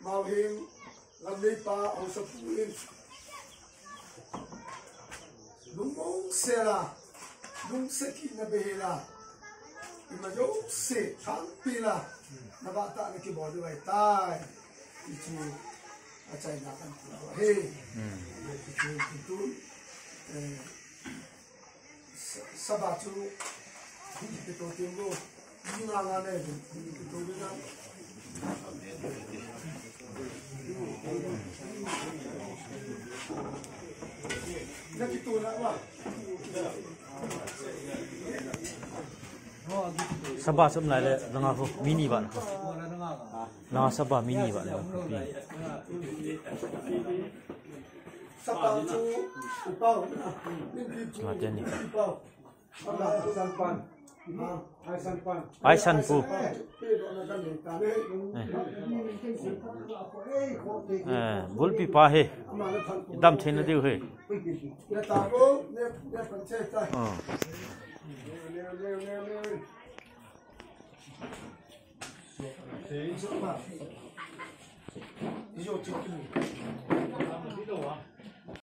mau hing lam lei pa au sa puin lumong sera lung seki na behela imajo se kampila na bata na ki bodu ai tai itu acai na kan he itu sabatu itu tunggu ngangane itu bisa nak itu nak apa Sabah sebenarnya dengan aku mini ban, nama Sabah mini ban. Sabah tu upau, Macam ni. Aisanpan. Aisan pu. Bulpi pahe. Dam cina dia he.